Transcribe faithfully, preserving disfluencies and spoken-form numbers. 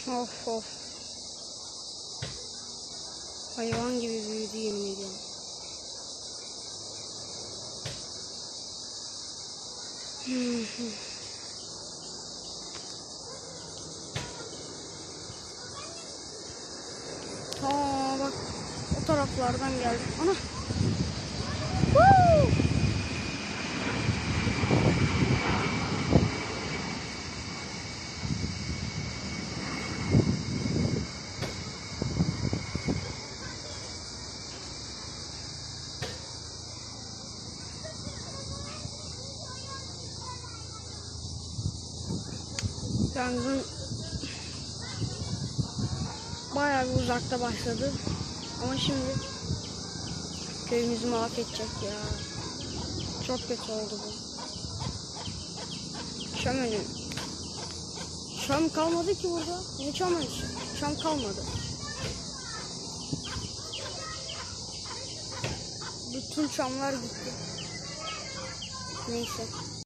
Of of. Hayvan gibi büyüdü yemin ediyorum. Aa bak o taraflardan geldi. Ana. Woo! Yangın bayağı bir uzakta başladı ama şimdi köyümüzü mahvedecek ya. Çok kötü oldu bu. Şam önüm. Şam kalmadı ki burada. Ne çam önüm? Şam kalmadı. Bütün çamlar gitti. Neyse.